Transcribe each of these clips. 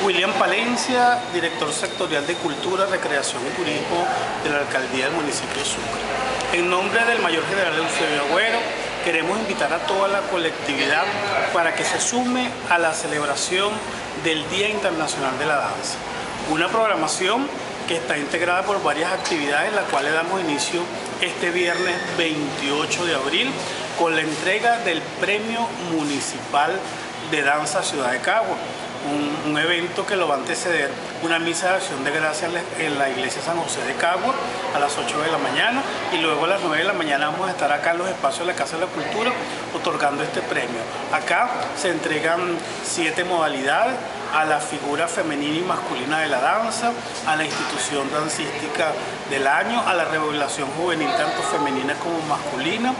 William Palencia, director sectorial de Cultura, Recreación y Turismo de la Alcaldía del municipio de Sucre. En nombre del Mayor General Eusebio Agüero, queremos invitar a toda la colectividad para que se sume a la celebración del Día Internacional de la Danza. Una programación que está integrada por varias actividades, la cual le damos inicio este viernes 28 de abril con la entrega del Premio Municipal de Danza Ciudad de Cagua. Un evento que lo va a anteceder una misa de acción de gracias en la iglesia San José de Cagua a las 8 de la mañana, y luego a las 9 de la mañana vamos a estar acá en los espacios de la Casa de la Cultura otorgando este premio. Acá se entregan 7 modalidades: a la figura femenina y masculina de la danza, a la institución dancística del año, a la revelación juvenil tanto femenina como masculina,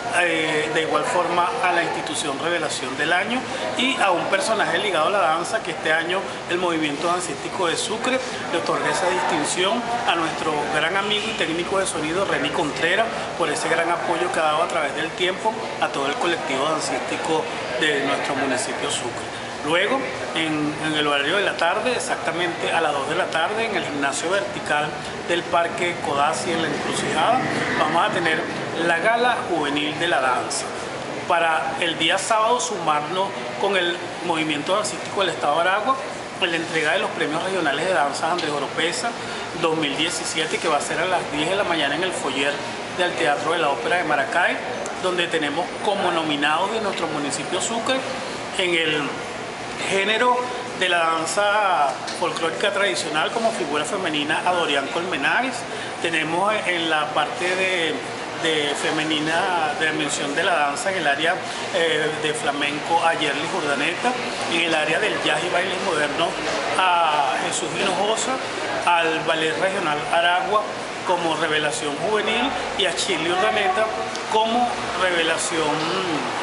de igual forma a la institución revelación del año, y a un personaje ligado a la danza que este año el movimiento dancístico de Sucre le otorga esa distinción a nuestro gran amigo y técnico de sonido René Contreras por ese gran apoyo que ha dado a través del tiempo a todo el colectivo dancístico de nuestro municipio Sucre. Luego, en el horario de la tarde, exactamente a las 2 de la tarde, en el gimnasio vertical del Parque Codazzi en la Encrucijada, vamos a tener la Gala Juvenil de la Danza. Para el día sábado sumarnos con el movimiento dancístico del Estado de Aragua en la entrega de los premios regionales de danza Andrés Oropesa 2017, que va a ser a las 10 de la mañana en el foyer del Teatro de la Ópera de Maracay, donde tenemos como nominados de nuestro municipio Sucre en el género de la danza folclórica tradicional como figura femenina a Dorian Colmenares. Tenemos en la parte de femenina de mención de la danza en el área de flamenco a Yerlis Urdaneta, en el área del jazz y bailes modernos a Jesús Hinojosa, al ballet regional Aragua como revelación juvenil y a Chili Urdaneta como revelación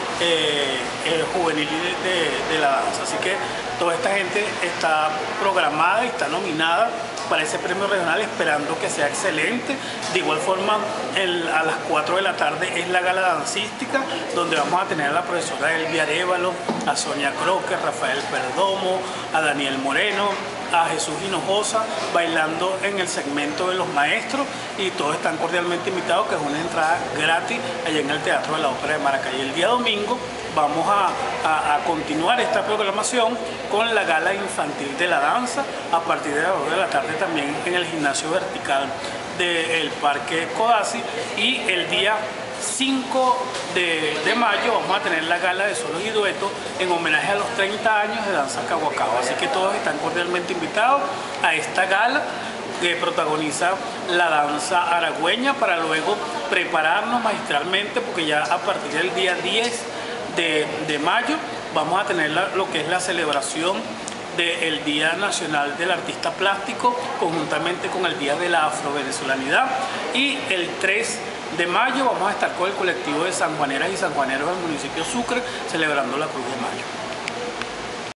juvenil de la danza. Así que toda esta gente está programada y está nominada para ese premio regional, esperando que sea excelente. De igual forma, a las 4 de la tarde es la gala dancística, donde vamos a tener a la profesora Elvia Arévalo, a Sonia Croque, Rafael Perdomo, a Daniel Moreno, a Jesús Hinojosa, bailando en el segmento de los maestros, y todos están cordialmente invitados, que es una entrada gratis allá en el Teatro de la Ópera de Maracay. El día domingo vamos a continuar esta programación con la gala infantil de la danza a partir de las 2 de la tarde también en el gimnasio vertical del Parque Codazzi, y el día 5 de mayo vamos a tener la gala de solos y duetos en homenaje a los 30 años de Danza Caguacao. Así que todos están cordialmente invitados a esta gala que protagoniza la danza aragüeña, para luego prepararnos magistralmente, porque ya a partir del día 10 de mayo vamos a tener lo que es la celebración del Día Nacional del Artista Plástico, conjuntamente con el Día de la Afrovenezolanidad, y el 3 de mayo vamos a estar con el colectivo de sanjuaneras y sanjuaneros del municipio Sucre celebrando la Cruz de Mayo.